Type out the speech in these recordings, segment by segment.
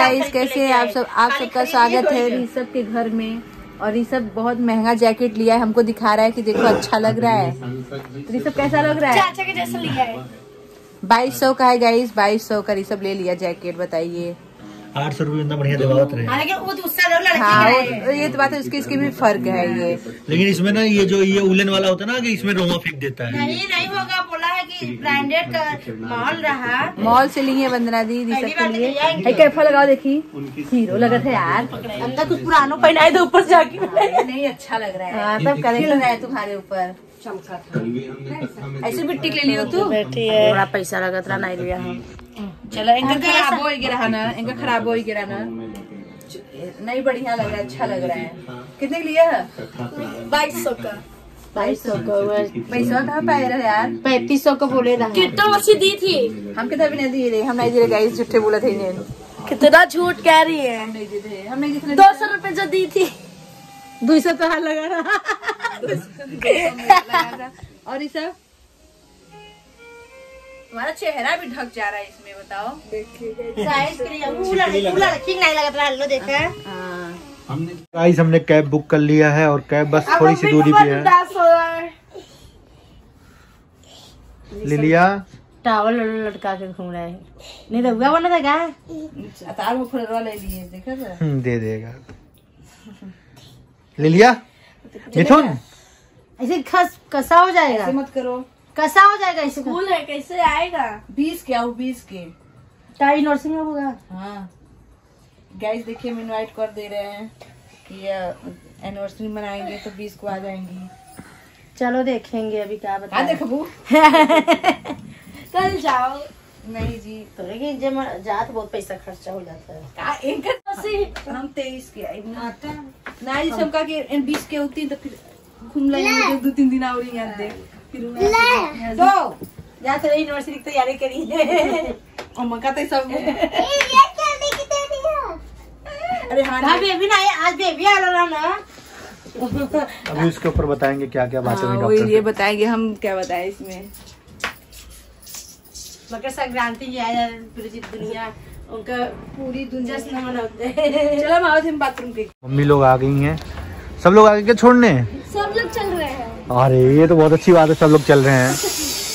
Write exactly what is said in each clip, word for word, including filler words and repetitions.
Guys, कैसे आप सब? आप सबका स्वागत है ऋषभ के घर में। और ऋषभ बहुत महंगा जैकेट लिया है, हमको दिखा रहा है कि देखो अच्छा लग रहा है। तो ऋषभ कैसा लग रहा है? चाचा के जैसा लिया है। बाईस सौ का है गाइस, बाईस सौ का ऋषभ ले लिया जैकेट। बताइए आठ सौ रुपये इतना बढ़िया दिवावत रहे। हाँ, वो दूसरा लड़की हाँ, है। ये तो बात है, उसकी इसकी भी फर्क है ये। लेकिन इसमें ना ये जो ये उलन वाला होता है ना कि इसमें रोमा फेंक देता है। नहीं नहीं होगा, बोला है कि ब्रांडेड का मॉल रहा। मॉल से लिए वंदना दी ऋषभ के लिए। कैफा लगाओ, देखी हीरो लगा था यार। अंदर कुछ पुरानो पहनाए थे ऊपर जाके। नहीं अच्छा लग रहा है, तब करेक्ट लग रहा है तुम्हारे ऊपर। चमका था ऐसे भी टिक ले लियो तू। बैठी है, थोड़ा पैसा लगा था नहीं लिया हम। चलो इनका खराब हो गया ना, इनका खराब हो गया ना। नहीं बढ़िया लग रहा है, अच्छा लग रहा है। कितने के लिया है? बाईस सौ का। बाईस सौ का पैसा कहाँ पाए रहे यार? पैंतीस सौ का बोले रहा। कितना मछली दी थी? हम कितना भी नहीं दिए थे, हम नहीं दिए गाइस, झूठे बोला थे इन्हें। कितना झूठ कह रही है? हम नहीं दिए थे, हम नहीं दिए। दो सौ रूपये जो दी थी, दो सौ तो लगा रहा। और ये सब तुम्हारा चेहरा भी ढक जा रहा है इसमें, बताओ। साइज के लिए कूलर कूलर ठीक नहीं लगा था। हेलो देखा हमने गाइस हमने कैब बुक कर लिया है और कैब बस थोड़ी सी दूरी पे है। ले लिया, टावल लटका के घूम रहा है। नहीं तो हुआ बना था क्या? अतार में फुलवा ले लिए, देखा था? दे देगा। ले लिया मिथुन। ऐसे खस कसा हो जाएगा। ऐसे मत करो, कसा हो जाएगा। ऐसे कूल है, कैसे आएगा? बीस के आओ, बीस के टाई नर्सिंग में होगा। हाँ गाइस देखिए, हम इनवाइट कर दे रहे हैं कि एनिवर्सरी मनाएंगे तो बीस को आ जाएंगी। चलो देखेंगे अभी क्या बता। हाँ देखो कल जाओ। नहीं जी, तो लेकिन जब जा तो बहुत पैसा खर्चा हो जाता है। इनका हम तेईस के आई ना जी, सबका के बीस के होती तो फिर घूम लेंगे दो तीन दिन और यहाँ दे। फिर तो जा तो यूनिवर्सिटी की तैयारी करी और मका तो सब। अरे हाँ हाँ बेबी ना, आज बेबी आ रहा ना। अभी उसके ऊपर बताएंगे क्या क्या बातें हुई हाँ, डॉक्टर ये बताएंगे हम, क्या बताएं इसमें। मकर संक्रांति की आया पूरी दुनिया, उनका पूरी दुनिया जश्न मनाते हैं। चलो हम आओ बाथरूम के। मम्मी लोग आ गई हैं, सब लोग आ गए क्या छोड़ने? सब लोग चल रहे हैं। अरे ये तो बहुत अच्छी बात है, सब लोग चल रहे हैं।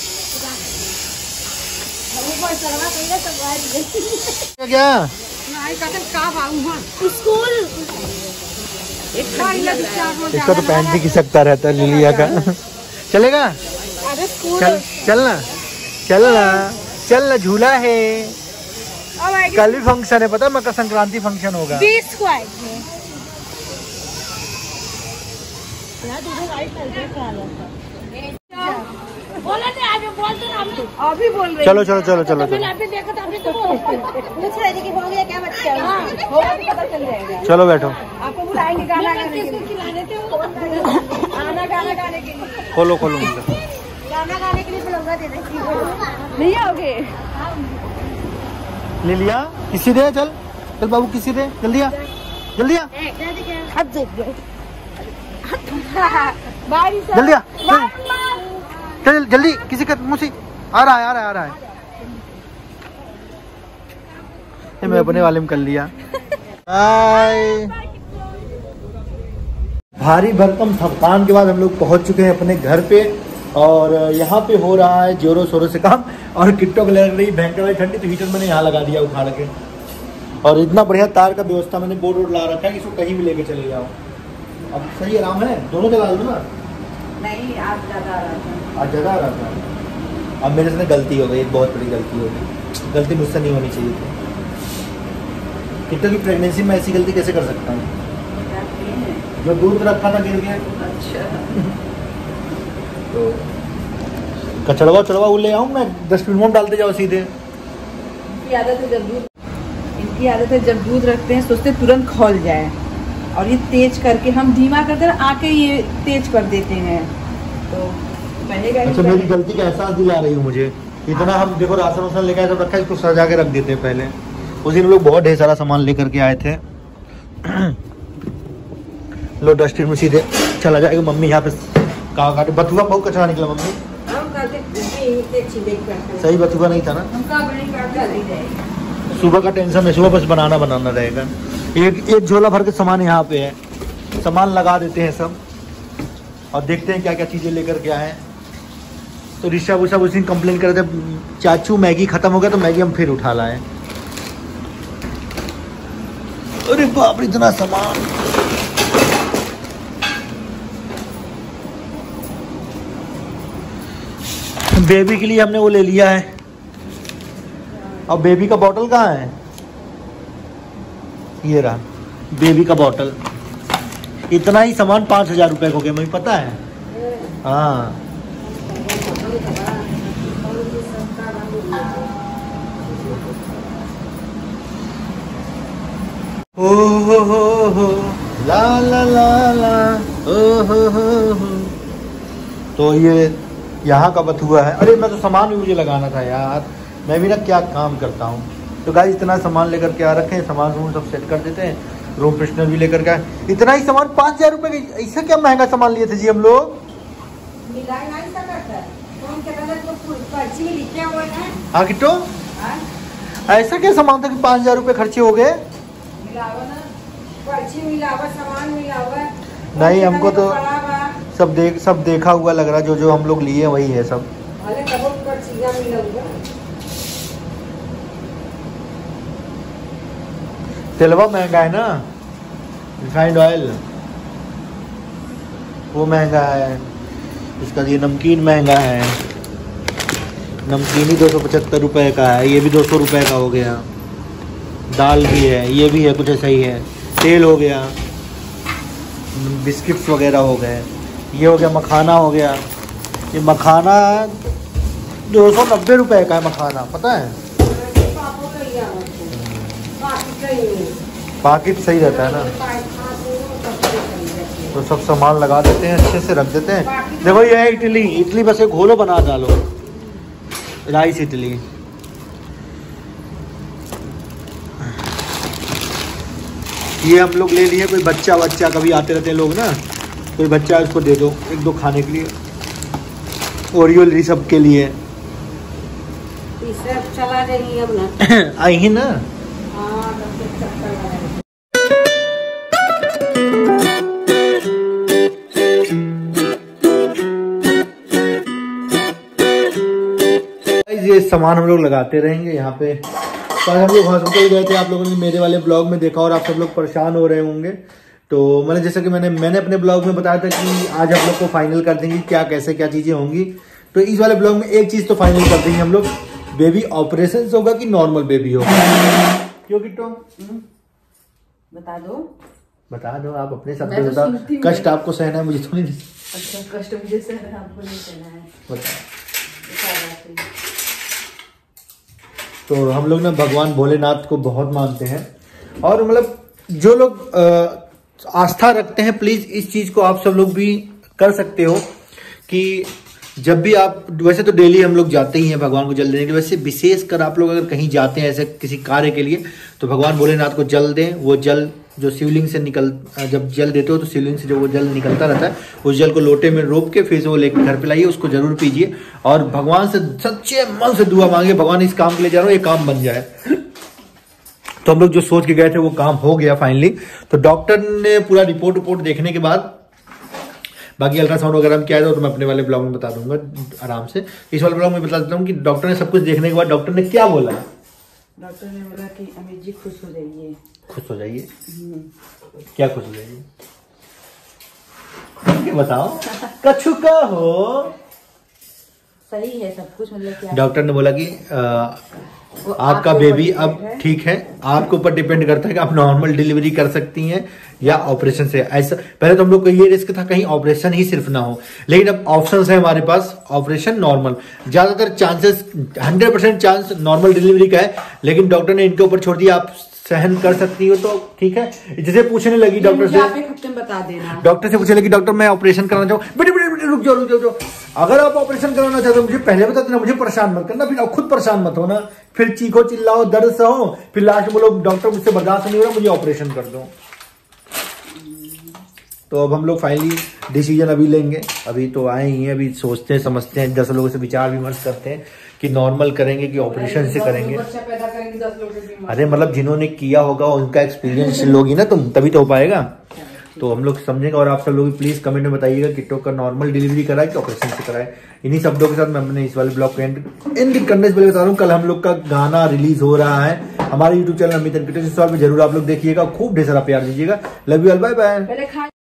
क्या स्कूल इसका तो पैंट भी खिसकता रहता है लिलिया का। चलेगा? चल चलना चलना चलना, झूला है। कल भी फंक्शन है, पता है? मकर संक्रांति फंक्शन होगा। बीस को आए थे। अभी बोल रहे। चलो चलो चलो चलो चलो हो गया क्या बच्चा? पता चल जाएगा। चलो बैठो, आपको बुलाएंगे गाना गाने के लिए। आना गाना गाने के लिए। खोलो खोलो मुझे। गाना गाने के लिए बुलाऊंगा, दे देंगे। नहीं आओगे? ले लिया, किसी दे, चल चल बाबू, किसी दे, जल्दी आ जल्दी आ जल्दी आ, चल जल्दी, किसी का मुझे आ रहा है आ रहा है आ रहा है। ये मैं अपने वाले में कर लिया। बाय। भारी भरकम थकान के बाद हम लोग पहुंच चुके हैं अपने घर पे और यहाँ पे हो रहा है जोरों शोरों से काम। और किट्टो को लग रही भयंकर वाली ठंडी, तो हीटर मैंने यहाँ लगा दिया उखाड़ के। और इतना बढ़िया तार का व्यवस्था मैंने बोर्ड वोर्ड ला रखा है कि इसको कहीं भी लेके चले जाओ। अब सही आराम है, दोनों चला दो ना। नहीं, आज ज्यादा आ रहा था। आज ज्यादा आ रहा था। अब मेरे से गलती हो गई, एक बहुत बड़ी गलती हो गई। गलती मुझसे नहीं होनी चाहिए थी। किट्टो की प्रेगनेंसी में ऐसी गलती कैसे कर सकता हूँ? जो दूध रखा था गिर गया। अच्छा तो कचड़वा चढ़वा ले आऊँ मैं, डस्टबिन में डालते जाओ सीधे। इनकी आदत है जब दूध इनकी आदत है जब दूध रखते हैं सोचते तुरंत खोल जाए, और ये तेज करके हम धीमा करते हैं, आके ये तेज कर देते हैं। तो बनेगा। अच्छा, मेरी गलती का एहसास दिला रही हूँ मुझे। इतना हम देखो राशन वासन लेकर आए, सब रखा है, इसको सजा के रख देते हैं पहले। उस दिन लोग बहुत ढेर सारा सामान लेकर के आए थे। लो डस्टबिन में सीधे चला जाएगा। मम्मी यहाँ पे कहाँ काटे, बथुआ बहुत कचरा निकला मम्मी। हम काटे, सही बथुआ नहीं था ना। हम काट नहीं काट सुबह का टेंशन है, सुबह बस बनाना बनाना रहेगा। एक एक झोला भर के सामान यहाँ पे है, सामान लगा देते हैं सब और देखते हैं क्या क्या चीज़ें लेकर के आए। तो ऋषभ उषभ उसी दिन कंप्लेन कर रहे थे चाचू मैगी ख़त्म हो गया, तो मैगी हम फिर उठा लाए। अरे बाप रे इतना सामान। बेबी के लिए हमने वो ले लिया है। और बेबी का बॉटल कहाँ है? ये रहा बेबी का बॉटल। इतना ही सामान पाँच हजार रुपये हो गया, मुझे पता है। हाँ ओ हो हो हो ला ला ला ला ओ हो हो हो। तो ये यहाँ का बथुआ है। अरे मैं तो सामान भी मुझे लगाना था यार, मैं भी ना क्या काम करता हूँ। तो गाइस इतना सामान लेकर के आ रखे हैं, सामान सामान सब सेट कर देते हैं। रूम फ्रेशनर भी लेकर के आए। इतना ही सामान पाँच हजार रुपये का, ऐसा क्या महंगा सामान लिए थे जी हम लोग? हाँ किट्टो, ऐसा क्या सामान था कि पाँच हजार रुपये खर्चे हो गए? नहीं हमको तो सब देख सब देखा हुआ लग रहा, जो जो हम लोग लिए वही है सब। तेलवा महंगा है ना, रिफाइंड ऑयल वो महंगा है। इसका ये नमकीन महंगा है, नमकीन ही दो सौ पचहत्तर रुपये का है। ये भी दो सौ रुपये का हो गया। दाल भी है, ये भी है कुछ ऐसा ही है। तेल हो गया, बिस्किट्स वगैरह हो गए, ये हो गया मखाना हो गया। ये मखाना दो सौ नब्बे रुपये का है मखाना, पता है? पाकिट सही रहता है ना। तो सब सामान लगा देते हैं, अच्छे से रख देते हैं। देखो ये है इडली, इडली बस एक घोलो बना डालो, राइस इडली। ये हम लोग ले लिए, कोई बच्चा बच्चा कभी आते रहते हैं लोग ना, कोई बच्चा उसको दे दो एक दो खाने के लिए। ओरियो सब के लिए चला देंगी अब ना आई ही ना। ये सामान हम लोग लगाते रहेंगे यहाँ पे। तो हम लोग हॉस्पिटल गए थे, आप लोगों ने मेरे वाले ब्लॉग में देखा और आप सब लोग परेशान हो रहे होंगे। तो मैंने जैसा कि मैंने मैंने अपने ब्लॉग में बताया था कि आज हम लोग को फाइनल कर देंगे क्या कैसे क्या चीज़ें होंगी। तो इस वाले ब्लॉग में एक चीज़ तो फाइनल कर देंगे हम लोग, बेबी ऑपरेशन होगा कि नॉर्मल बेबी होगा। क्यों किट्टो बता दो बता दो आप अपने शब्द में बताओ। कष्ट आपको सहना है, मुझे तो नहीं। अच्छा कष्ट मुझे सहना है, आपको नहीं सहना है। बताओ। तो हम लोग ना भगवान भोलेनाथ को बहुत मानते हैं और मतलब जो लोग आस्था रखते हैं, प्लीज इस चीज को आप सब लोग भी कर सकते हो कि जब भी आप, वैसे तो डेली हम लोग जाते ही हैं भगवान को जल देने के लिए, वैसे विशेष कर आप लोग अगर कहीं जाते हैं ऐसे किसी कार्य के लिए तो भगवान भोलेनाथ को जल दें। वो जल जो शिवलिंग से निकल, जब जल देते हो तो शिवलिंग से जो वो जल निकलता रहता है, उस जल को लोटे में रोप के फिर से वो लेकर घर पे लाइए, उसको जरूर पीजिए और भगवान से सच्चे मन से दुआ मांगिए, भगवान इस काम के लिए जा रहा हूँ, ये काम बन जाए। तो हम लोग जो सोच के गए थे वो काम हो गया फाइनली। तो डॉक्टर ने पूरा रिपोर्ट रिपोर्ट देखने के बाद, बाकी अल्ट्रासाउंड वगैरह में क्या है तो मैं अपने वाले ब्लॉग में बता दूंगा आराम से। इस वाले ब्लॉग में बता देता हूँ कि डॉक्टर ने सब कुछ देखने के बाद डॉक्टर ने क्या बोला। डॉक्टर ने बोला कि अमित जी खुश हो जाइए। खुश हो जाइए? क्या खुश हो जाइए? बताओ। कछु का हो सही है सब कुछ, मतलब क्या? डॉक्टर ने बोला कि आ, आपका बेबी अब ठीक है, आपके ऊपर डिपेंड करता है कि आप नॉर्मल डिलीवरी कर सकती हैं या ऑपरेशन से। ऐसा पहले तो हम लोग को ये रिस्क था कहीं ऑपरेशन ही सिर्फ ना हो, लेकिन अब ऑप्शंस है हमारे पास, ऑपरेशन नॉर्मल। ज्यादातर chances hundred percent chance normal delivery का है, लेकिन डॉक्टर ने इनके ऊपर छोड़ दिया, आप सहन कर सकती हो तो ठीक है। जैसे पूछने लगी डॉक्टर से, बता देना, डॉक्टर से पूछने लगी डॉक्टर मैं ऑपरेशन कराना चाहूँ। बेटे बेटे बेटे रुक जाओ रुक जाओ, अगर आप ऑपरेशन कराना चाहते हो मुझे पहले बता देना, मुझे परेशान मत करना, फिर आप खुद परेशान मत होना, फिर चीखो चिल्लाओ दर्द सहो, फिर लास्ट बोलो डॉक्टर मुझसे बर्दाश्त नहीं हो रहा, मुझे ऑपरेशन कर दो। तो अब हम लोग फाइनली डिसीजन अभी लेंगे। अभी तो आए ही हैं, अभी सोचते हैं समझते हैं, दस लोगों से विचार विमर्श करते हैं कि नॉर्मल करेंगे कि ऑपरेशन से करेंगे। पैदा करेंगे दस लोग से। अरे मतलब जिन्होंने किया होगा उनका एक्सपीरियंस लोगी ना तुम, तभी तो हो पाएगा। तो हम लोग समझेंगे और आप सब लोग प्लीज कमेंट में बताइएगा किट्टो का नॉर्मल डिलीवरी कराए कि ऑपरेशन से कराए। इन्हीं शब्दों के साथ मैं हमने इस वाले ब्लॉग को एंड एंड करने से पहले बता रहा हूँ, कल हम लोग का गाना रिलीज हो रहा है हमारे YouTube channel Amit and Kitto, इस पे जरूर आप लोग देखिएगा, खूब ढेर सारा प्यार दीजिएगा। Love you all, bye bye.